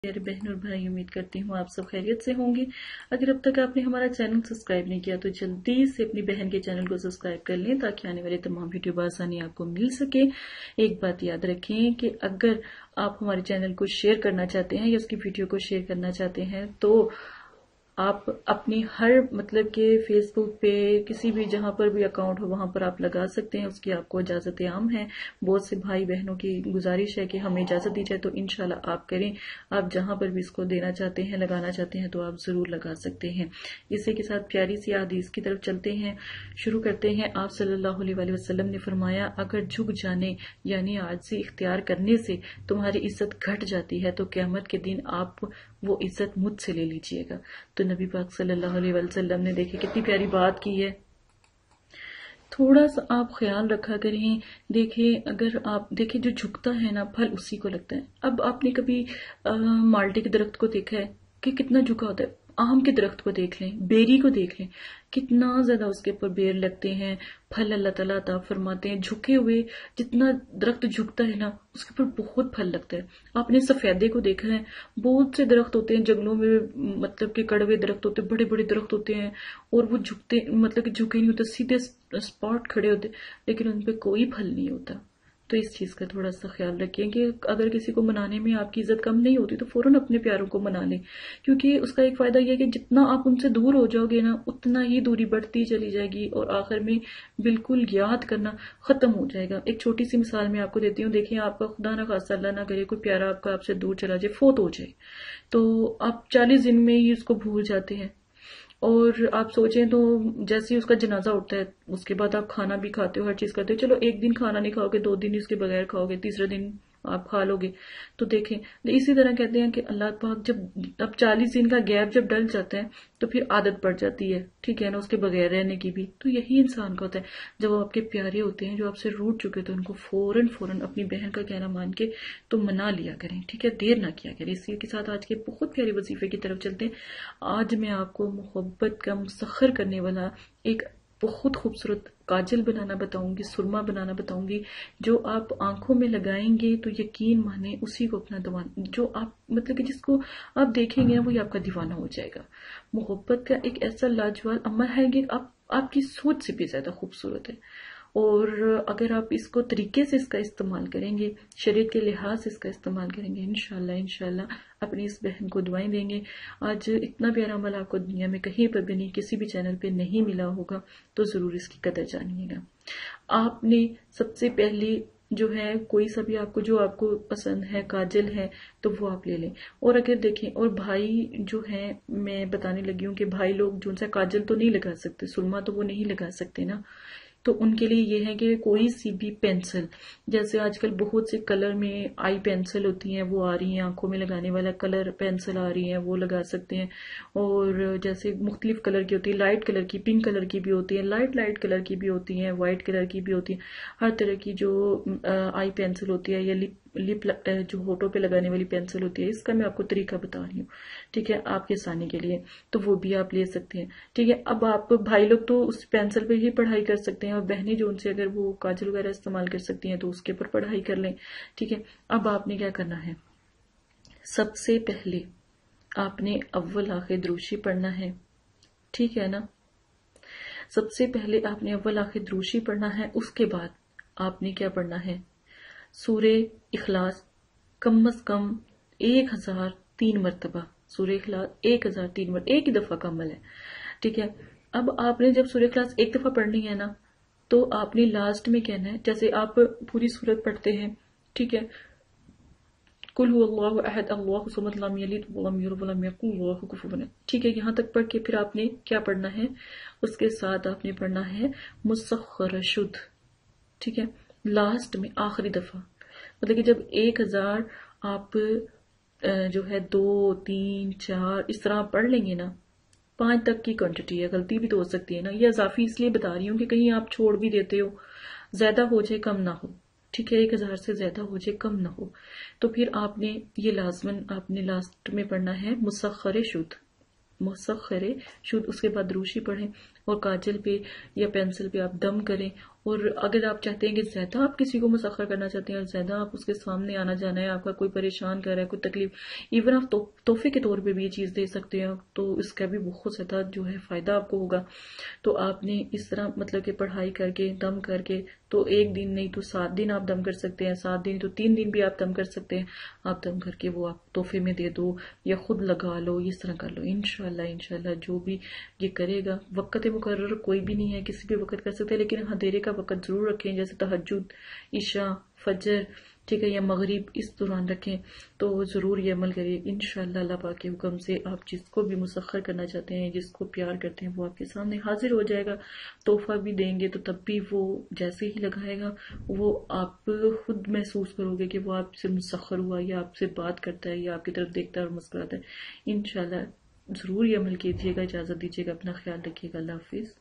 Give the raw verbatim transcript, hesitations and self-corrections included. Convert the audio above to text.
میرے بہن اور بھائی، امید کرتی ہوں آپ سب خیریت سے ہوں گے۔ اگر اب تک آپ نے ہمارا چینل سبسکرائب نہیں کیا تو جلدی سے اپنی بہن کے چینل کو سبسکرائب کر لیں تاکہ آنے والے تمام ویڈیو بآسانی آپ کو مل سکے۔ ایک بات یاد رکھیں کہ اگر آپ ہمارے چینل کو شیئر کرنا چاہتے ہیں یا اس کی ویڈیو کو شیئر کرنا چاہتے ہیں تو آپ اپنی ہر مطلب کہ فیس بک پہ کسی بھی جہاں پر بھی اکاؤنٹ ہو وہاں پر آپ لگا سکتے ہیں، اس کی آپ کو اجازت عام ہے۔ بہت سے بھائی بہنوں کی گزارش ہے کہ ہمیں اجازت دی جائے تو انشاءاللہ آپ کریں۔ آپ جہاں پر بھی اس کو دینا چاہتے ہیں، لگانا چاہتے ہیں تو آپ ضرور لگا سکتے ہیں۔ اسی کے ساتھ پیاری سی حدیث کی طرف چلتے ہیں، شروع کرتے ہیں۔ آپ صلی اللہ علیہ وآلہ وسلم نے فرمایا، اگر جھک جانے یعنی عاجزی اختیار کرنے سے تمہاری عزت گھٹ جاتی ہے تو قیامت کے دن آپ وہ عزت مجھ سے لے لیجئے گا۔ تو نبی پاک صلی اللہ علیہ وسلم نے دیکھے کتنی پیاری بات کی ہے۔ تھوڑا سا آپ خیال رکھا کریں۔ دیکھیں اگر آپ دیکھیں جو جھکتا ہے نا پھل اسی کو لگتا ہے۔ اب آپ نے کبھی مالٹے کے درخت کو دیکھا ہے کہ کتنا جھکا ہوتا ہے؟ آم کے درخت کو دیکھ لیں، بیری کو دیکھ لیں، کتنا زیادہ اس کے اوپر بیر لگتے ہیں، پھل اللہ تعالیٰ عطا فرماتے ہیں۔ جھکے ہوئے جتنا درخت جھکتا ہے نا اس کے اوپر بہت پھل لگتا ہے۔ آپ نے سفیدے کو دیکھا ہے، بہت سے درخت ہوتے ہیں جنگلوں میں، مطلب کہ کڑوے درخت ہوتے ہیں، بڑے بڑے درخت ہوتے ہیں اور وہ جھکتے مطلب کہ جھکے نہیں ہوتے، سیدھے اسپاٹ کھڑے ہوتے لیکن ان پہ کوئی پھل نہیں ہوتا۔ تو اس چیز کا تھوڑا سا خیال رکھیں کہ اگر کسی کو منانے میں آپ کی عزت کم نہیں ہوتی تو فوراً اپنے پیاروں کو منا لیں، کیونکہ اس کا ایک فائدہ یہ ہے کہ جتنا آپ ان سے دور ہو جاؤ گے نا اتنا ہی دوری بڑھتی چلی جائے گی اور آخر میں بالکل یاد کرنا ختم ہو جائے گا۔ ایک چھوٹی سی مثال میں آپ کو دیتی ہوں۔ دیکھیں آپ کا خدا نہ خاصہ اللہ نہ کرے کوئی پیارا آپ کا آپ سے دور چلا جائے، فوت ہو جائے، تو آپ چالیس دن میں ہی اس کو بھول جاتے ہیں اور آپ سوچیں تو جیسے ہی اس کا جنازہ اٹھتا ہے اس کے بعد آپ کھانا بھی کھاتے ہو، ہر چیز کرتے ہو، چلو ایک دن کھانا نہیں کھاؤ گے، دو دن اس کے بغیر کھاؤ گے، تیسرے دن آپ کھا لو گے۔ تو دیکھیں اسی طرح کہتے ہیں کہ اللہ پاک جب اب چالیس دن کا گیپ جب ڈل جاتا ہے تو پھر عادت پڑ جاتی ہے، ٹھیک ہے نا، اس کے بغیر رہنے کی بھی۔ تو یہی انسان کا ہوتا ہے، جب وہ آپ کے پیارے ہوتے ہیں جو آپ سے روٹ چکے تو ان کو فوراً فوراً اپنی بہن کا کہنا مان کے تو منا لیا کریں، ٹھیک ہے، دیر نہ کیا کریں۔ اسی کے ساتھ آج کے بہت پیارے وظیفے کی طرف چلتے ہیں۔ آج میں آپ کو محبت کا مسخر کرنے والا ایک بہت خوبصورت کاجل بنانا بتاؤں گی، سرما بنانا بتاؤں گی، جو آپ آنکھوں میں لگائیں گے تو یقین مانیں اسی کو اپنا دیوانہ، جو آپ مطلب کہ جس کو آپ دیکھیں گے وہی آپ کا دیوانہ ہو جائے گا۔ محبت کا ایک ایسا لاجواب عمل ہے کہ آپ آپ کی سوچ سے بھی زیادہ خوبصورت ہے، اور اگر آپ اس کو طریقے سے اس کا استعمال کریں گے، شریعت کے لحاظ سے اس کا استعمال کریں گے، انشاءاللہ انشاءاللہ اپنی اس بہن کو دعائیں دیں گے۔ آج اتنا پیارا عمل آپ کو دنیا میں کہیں پر بھی نہیں، کسی بھی چینل پہ نہیں ملا ہوگا، تو ضرور اس کی قدر جانیے گا۔ آپ نے سب سے پہلے جو ہے کوئی سا بھی آپ کو جو آپ کو پسند ہے کاجل ہے تو وہ آپ لے لیں۔ اور اگر دیکھیں اور بھائی جو ہیں، میں بتانے لگی ہوں کہ بھائی لوگ جو سا کاجل تو نہیں لگا سکتے، سرما تو وہ نہیں لگا سکتے نا، تو ان کے لیے یہ ہے کہ کوئی سی بھی پینسل، جیسے آج کل بہت سے کلر میں آئی پینسل ہوتی ہیں وہ آ رہی ہیں، آنکھوں میں لگانے والا کلر پینسل آ رہی ہیں وہ لگا سکتے ہیں، اور جیسے مختلف کلر کی ہوتی ہے، لائٹ کلر کی، پنک کلر کی بھی ہوتی ہے، لائٹ لائٹ کلر کی بھی ہوتی ہیں، وائٹ کلر کی بھی ہوتی ہیں، ہر طرح کی جو آئی پینسل ہوتی ہے یا لپ لپ جو ہونٹوں پہ لگانے والی پینسل ہوتی ہے، اس کا میں آپ کو طریقہ بتا رہی ہوں، ٹھیک ہے، آپ کے آسانی کے لیے، تو وہ بھی آپ لے سکتے ہیں، ٹھیک ہے۔ اب آپ بھائی لوگ تو اس پینسل پہ ہی پڑھائی کر سکتے ہیں، اور بہنیں جو ان سے اگر وہ کاجل وغیرہ استعمال کر سکتی ہیں تو اس کے اوپر پڑھائی کر لیں، ٹھیک ہے۔ اب آپ نے کیا کرنا ہے، سب سے پہلے آپ نے اول آخر دروشی پڑھنا ہے، ٹھیک ہے نا، سب سے پہلے آپ نے اول آخر دروشی پڑھنا ہے۔ اس کے بعد آپ نے کیا پڑھنا ہے، سورہ اخلاص کم از کم ایک ہزار تین مرتبہ، سورہ اخلاص ایک ہزار تین مرتبہ، ایک ہی دفعہ کا عمل ہے، ٹھیک ہے۔ اب آپ نے جب سورہ اخلاص ایک دفعہ پڑھنی ہے نا تو آپ نے لاسٹ میں کہنا ہے، جیسے آپ پوری سورت پڑھتے ہیں، ٹھیک ہے، قل هو اللہ احد اللہ الصمد لم یلد ولم یولد ولم یکن لہ کفوا احد، ٹھیک ہے، یہاں تک پڑھ کے پھر آپ نے کیا پڑھنا ہے، اس کے ساتھ آپ نے پڑھنا ہے مسخر شد، ٹھیک ہے، لاسٹ میں آخری دفعہ، مطلب کہ جب ایک ہزار آپ جو ہے دو تین چار اس طرح پڑھ لیں گے نا، پانچ تک کی کوانٹٹی ہے، غلطی بھی تو ہو سکتی ہے نا، یہ اضافی اس لیے بتا رہی ہوں کہ کہیں آپ چھوڑ بھی دیتے ہو، زیادہ ہو جائے کم نہ ہو، ٹھیک ہے، ایک ہزار سے زیادہ ہو جائے کم نہ ہو، تو پھر آپ نے یہ لازماً آپ نے لاسٹ میں پڑھنا ہے مسخر شد، مسخر شد، اس کے بعد روشی پڑھیں اور کاجل پہ یا پینسل پہ آپ دم کریں اور اگر آپ چاہتے ہیں کہ زیادہ آپ کسی کو مسخر کرنا چاہتے ہیں اور زیادہ آپ اس کے سامنے آنا جانا ہے، آپ کا کوئی پریشان کر رہا ہے، کوئی تکلیف، ایون آپ تحفے کے طور پہ بھی یہ چیز دے سکتے ہیں، تو اس کا بھی بہت زیادہ جو ہے فائدہ آپ کو ہوگا۔ تو آپ نے اس طرح مطلب کہ پڑھائی کر کے دم کر کے، تو ایک دن نہیں تو سات دن آپ دم کر سکتے ہیں، سات دن تو تین دن بھی آپ دم کر سکتے ہیں، آپ دم کر کے وہ آپ تحفے میں دے دو یا خود لگا لو، اس طرح کر لو۔ انشاءاللہ انشاءاللہ جو بھی یہ کرے گا، وقت مقرر کوئی بھی نہیں ہے، کسی بھی وقت کر سکتے ہیں، لیکن اندھیرے کا وقت ضرور رکھیں، جیسے تہجد، عشاء، فجر، ٹھیک ہے، یا مغرب، اس دوران رکھیں، تو ضرور یہ عمل کریے۔ انشاءاللہ اللہ پاک کے حکم سے آپ جس کو بھی مسخر کرنا چاہتے ہیں، جس کو پیار کرتے ہیں، وہ آپ کے سامنے حاضر ہو جائے گا۔ تحفہ بھی دیں گے تو تب بھی وہ جیسے ہی لگائے گا، وہ آپ خود محسوس کرو گے کہ وہ آپ سے مسخر ہوا، یا آپ سے بات کرتا ہے، یا آپ کی طرف دیکھتا ہے اور مسکراتا ہے۔ انشاءاللہ ضرور یہ عمل کیجیے گا۔ اجازت دیجیے گا، اپنا خیال رکھیے گا۔ اللہ حافظ۔